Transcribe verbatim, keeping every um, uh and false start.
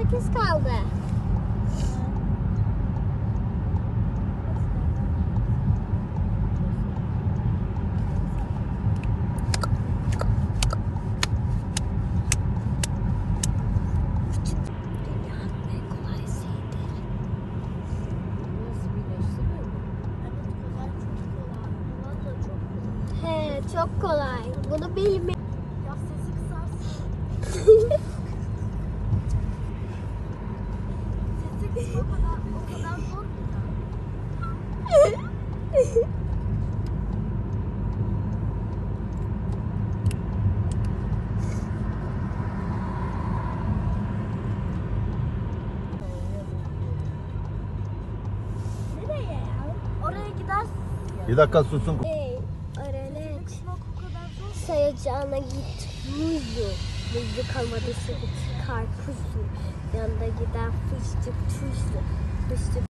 sekiz kaldı. He, çok kolay. Bunu bilme. Ya sesi kısarsın. Sesi kısma o kadar, o kadar zor mu ya? Nereye ya? Oraya gidersin. Bir dakika susun. Hey, öğrenek. Kısmak o kadar zor. Sayacağına git. Muzlu. Muzlu kalmadı. Karpuzlu. Yanında gider fıstık tuzlu. Fıstık